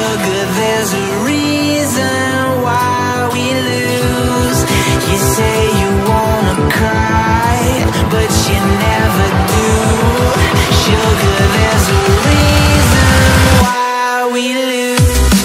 Sugar, there's a reason why we lose. You say you wanna cry, but you never do. Sugar, there's a reason why we lose.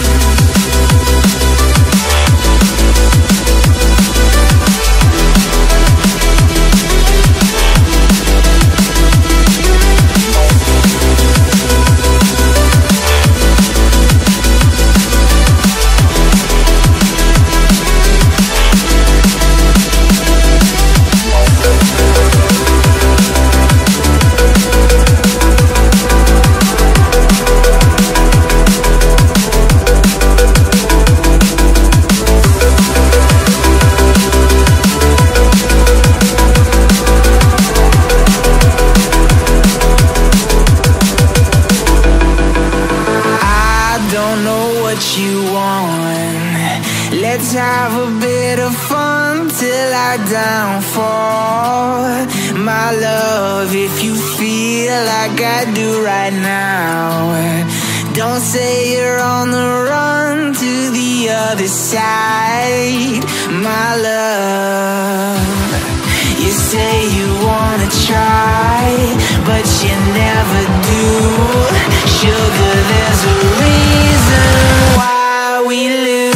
Let's have a bit of fun till I downfall. My love, if you feel like I do right now, don't say you're on the run to the other side. My love, you say you wanna try, but you never do. Sugar, there's a reason why we lose.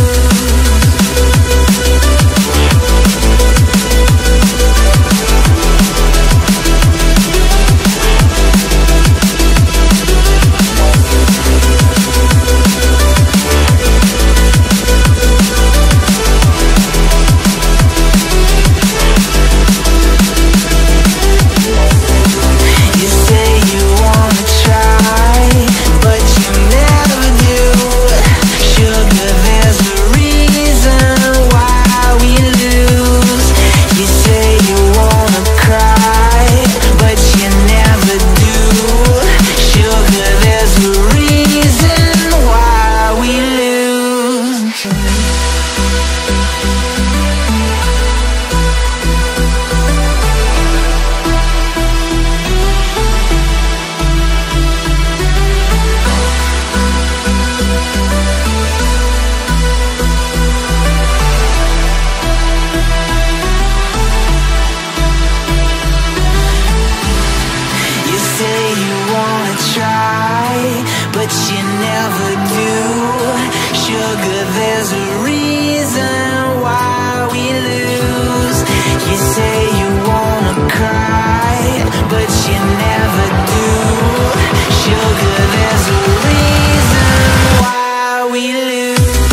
But you never do. Sugar, there's a reason why we lose. You say you wanna cry, but you never do. Sugar, there's a reason why we lose.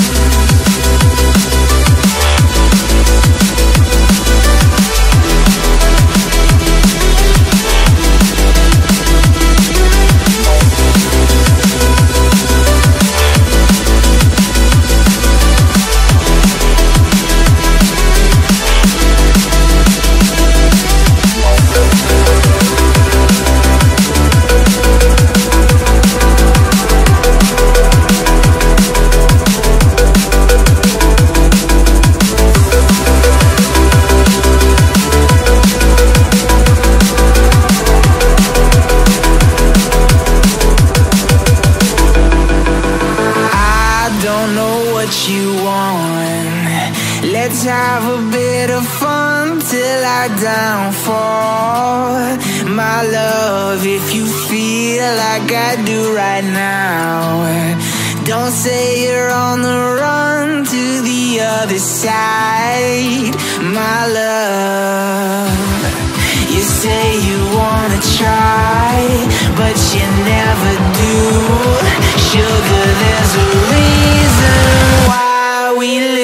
You want. Let's have a bit of fun till I downfall. My love, if you feel like I do right now, don't say you're on the run to the other side. My love, you say you wanna try, but you never do. Sugar, there's a reason why we live.